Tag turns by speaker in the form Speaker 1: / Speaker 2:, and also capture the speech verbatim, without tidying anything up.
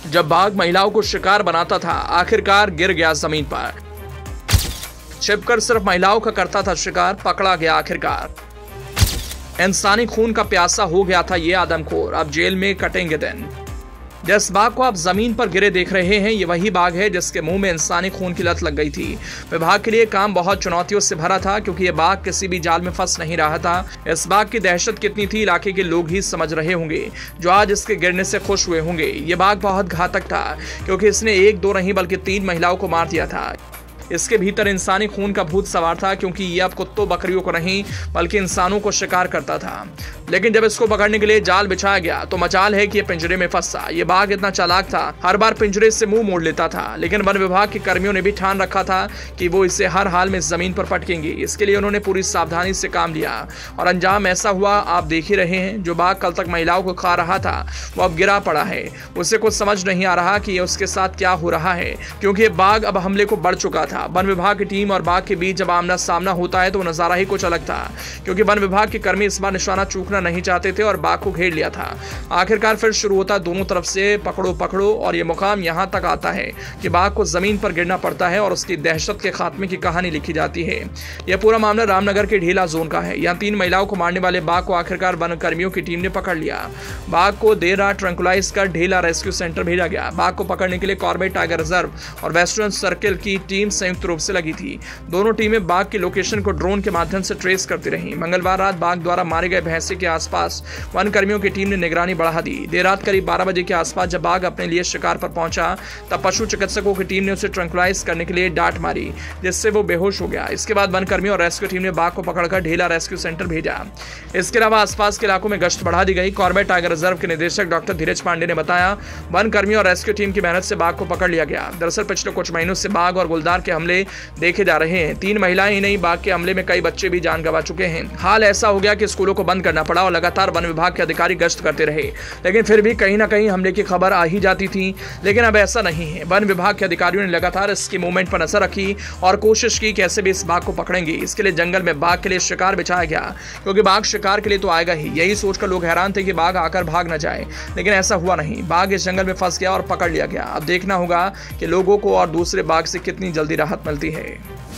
Speaker 1: जब बाघ महिलाओं को शिकार बनाता था, आखिरकार गिर गया जमीन पर। छिपकर सिर्फ महिलाओं का करता था शिकार, पकड़ा गया आखिरकार। इंसानी खून का प्यासा हो गया था ये आदमखोर, अब जेल में कटेंगे दिन। जिस बाघ को आप जमीन पर गिरे देख रहे हैं, ये वही बाघ है जिसके मुंह में इंसानी खून की लत लग गई थी। विभाग के लिए काम बहुत चुनौतियों से भरा था, क्योंकि ये बाघ किसी भी जाल में फंस नहीं रहा था। इस बाघ की दहशत कितनी थी, इलाके के लोग ही समझ रहे होंगे, जो आज इसके गिरने से खुश हुए होंगे। ये बाघ बहुत घातक था, क्योंकि इसने एक दो नहीं बल्कि तीन महिलाओं को मार दिया था। इसके भीतर इंसानी खून का भूत सवार था, क्योंकि ये अब कुत्तों बकरियों को नहीं बल्कि इंसानों को शिकार करता था। लेकिन जब इसको पकड़ने के लिए जाल बिछाया गया तो मजाल है कि ये पिंजरे में फंसा। ये बाघ इतना चालाक था, हर बार पिंजरे से मुंह मोड़ लेता था। लेकिन वन विभाग के कर्मियों ने भी ठान रखा था कि वो इसे हर हाल में जमीन पर पटकेंगे। इसके लिए उन्होंने पूरी सावधानी से काम लिया और अंजाम ऐसा हुआ आप देख ही रहे हैं। जो बाघ कल तक महिलाओं को खा रहा था, वो अब गिरा पड़ा है। उसे कुछ समझ नहीं आ रहा कि उसके साथ क्या हो रहा है, क्योंकि ये बाघ अब हमले को बढ़ चुका था। वन विभाग की टीम और बाघ के बीच जब आमना सामना होता है तो वो नजारा ही कुछ अलग था, क्योंकि वन विभाग के कर्मी इस बार निशाना चूकना नहीं चाहते थे और बाघ को घेर लिया था। आखिरकार फिर शुरू होता दोनों तरफ से पकड़ो पकड़ो, और ये मुकाम यहां तक आता है कि बाघ को जमीन पर गिरना पड़ता है और उसकी दहशत के खात्मे की कहानी लिखी जाती है। यह पूरा मामला रामनगर के ढीला जोन का है। यहाँ तीन महिलाओं को मारने वाले बाघ को आखिरकार वन कर्मियों की टीम ने पकड़ लिया। बाघ को देर रात ट्रैंकुलाइज कर ढीला रेस्क्यू सेंटर भेजा गया। बाघ को पकड़ने के लिए कॉर्बेट टाइगर रिजर्व और वेस्टर्न सर्किल की टीम संयुक्त रूप से लगी थी। दोनों टीमें बाघ की लोकेशन को ड्रोन के माध्यम से ट्रेस करती रही। मंगलवार रात बाघ द्वारा मारे गए भैंसे के आसपास वन कर्मियों की टीम ने निगरानी बढ़ा दी। देर रात करीब बारह बजे के आसपास जब बाघ अपने लिए शिकार पर पहुंचा, तब पशु चिकित्सकों की टीम ने उसे ट्रैंकुलाइज करने के लिए डांट मारी, जिससे वो बेहोश हो गया। इसके बाद वन कर्मियों और रेस्क्यू टीम ने बाघ को पकड़कर ढेला रेस्क्यू सेंटर भेजा। इसके अलावा आसपास के इलाकों में गश्त बढ़ा दी गई। कॉर्बेट टाइगर रिजर्व के निदेशक डॉक्टर धीरज पांडे ने बताया, वन कर्मियों और रेस्क्यू टीम की मेहनत से बाघ को पकड़ लिया गया। दरअसल पिछले कुछ महीनों से बाघ और गुलदार के हमले देखे जा रहे हैं। तीन महिलाएं ही नहीं, बाघ के हमले में कई बच्चे भी जान गंवा चुके हैं। हाल ऐसा हो गया कि स्कूलों को बंद करना पड़ा और लगातार वन विभाग के अधिकारी गश्त करते रहे, लेकिन फिर भी कहीं ना कहीं हमले की खबर आ ही जाती थी। लेकिन अब ऐसा नहीं है। वन विभाग के अधिकारियों ने लगातार इसकी मूवमेंट पर नजर रखी और कोशिश की कैसे भी इस बाघ को पकड़ेंगे। इसके लिए जंगल में बाघ के लिए शिकार बिछाया गया, क्योंकि बाघ शिकार के लिए तो आएगा ही। यही सोचकर लोग हैरान थे कि बाघ आकर भाग न जाए, लेकिन ऐसा हुआ नहीं। बाघ इस जंगल में फंस गया और पकड़ लिया गया। अब देखना होगा कि लोगों को और दूसरे बाघ से कितनी जल्दी राहत मिलती है।